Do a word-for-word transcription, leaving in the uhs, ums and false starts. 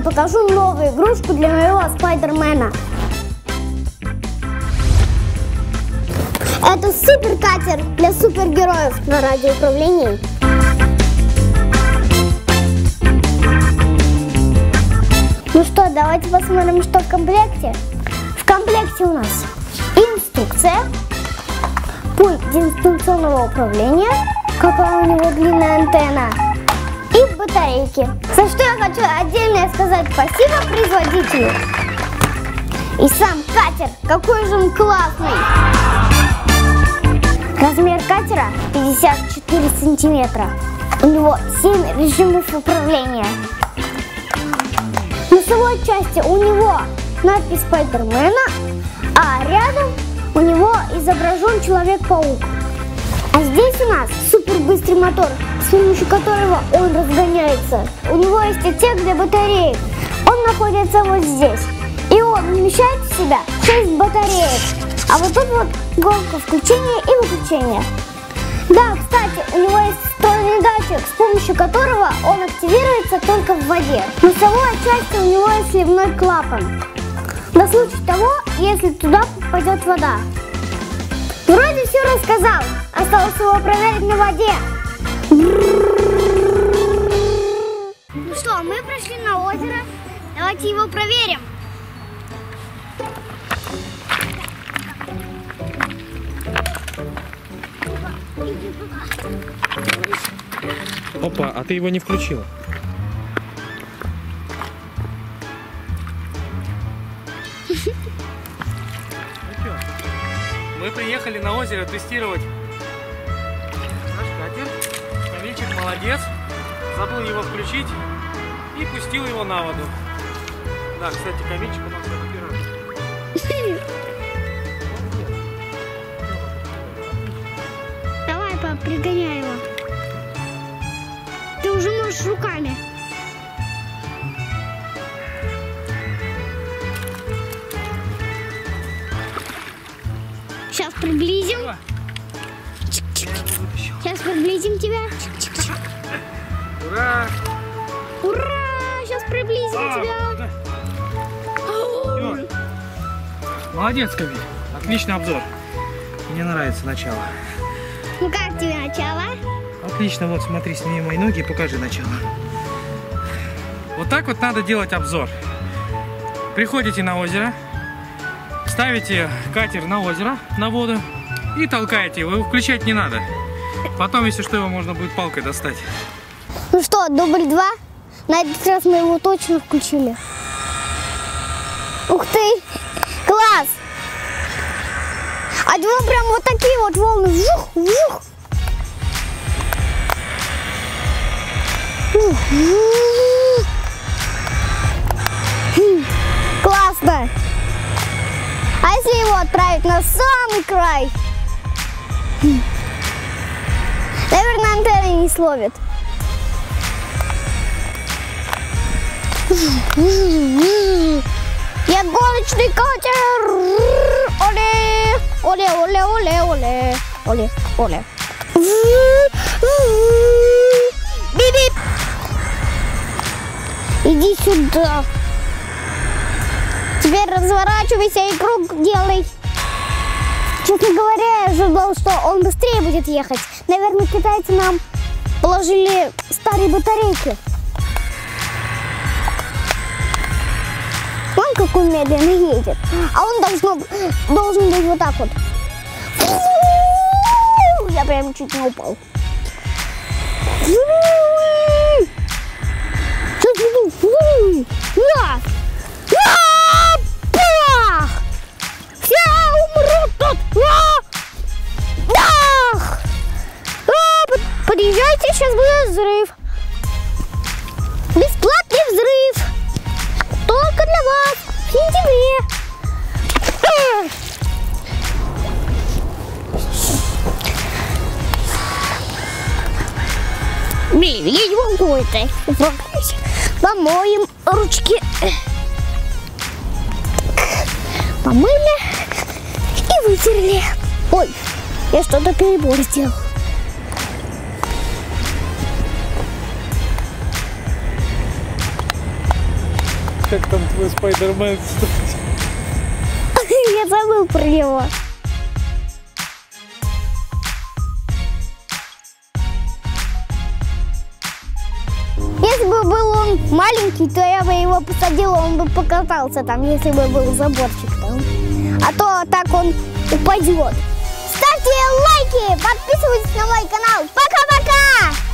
покажу новую игрушку для моего Спайдермена. Это суперкатер для супергероев на радиоуправлении. Ну что, давайте посмотрим, что в комплекте. В комплекте у нас инструкция, пульт дистанционного управления, какая у него длинная антенна, и батарейки. За что я хочу отдельно сказать спасибо производителю. И сам катер, какой же он классный! Размер катера пятьдесят четыре сантиметра. У него семь режимов управления. В носовой части у него надпись Спайдермена, а рядом у него изображен Человек-паук. А здесь у нас супербыстрый мотор, с помощью которого он разгоняется. У него есть отсек для батареек. Он находится вот здесь. И он вмещает в себя шесть батареек. А вот тут вот кнопка включения и выключения. Да, кстати, у него есть встроенный датчик, с помощью которого он активируется только в воде. В носовой части у него есть сливной клапан. На случай того, если туда попадет вода. Вроде все рассказал. Осталось его проверить на воде. Ну что, мы пришли на озеро. Давайте его проверим. Опа, а ты его не включила. Мы приехали на озеро тестировать наш катер. Камильчик молодец. Забыл его включить и пустил его на воду. Да, кстати, Камильчик у нас разбирает. Давай, пап, пригоняй его. Ты уже можешь руками. Сейчас приблизим. Сейчас приблизим тебя. Ура! Ура! Сейчас приблизим А, тебя. Всё. Молодец, Камиль. Отличный обзор. Мне нравится начало. Ну как тебе начало? Отлично, вот смотри, сними мои ноги и покажи начало. Вот так вот надо делать обзор. Приходите на озеро, ставите катер на озеро, на воду и толкаете его. Его включать не надо. Потом, если что, его можно будет палкой достать. Ну что, дубль два? На этот раз мы его точно включили. Ух ты! Класс! А него прям вот такие вот волны. Вжух, вжух. Классно! А если его отправить на самый край? Наверное, антенна не словит. Я гоночный катер! Оле! Оле, оле, оле, оле! Оле, оле! Бип-бип! Иди сюда! Теперь разворачивайся и круг делай! Честно говоря, я ожидал, что он быстрее будет ехать. Наверное, китайцы нам положили старые батарейки. Вон как он медленно едет. А он должно, должен быть вот так вот. Я прям чуть не упал. Все умрут тут. Подъезжайте, сейчас будет взрыв. Бесплатный взрыв. Только для вас в сентябре. Блин, я не могу это. Помоем ручки. Помыли и вытерли. Ой, я что-то перебор сделал. как там твой Спайдермен. Я забыл про него. Если бы был он маленький, то я бы его посадила, он бы покатался там, если бы был заборчик там. А то так он упадет. Ставьте лайки, подписывайтесь на мой канал. Пока-пока!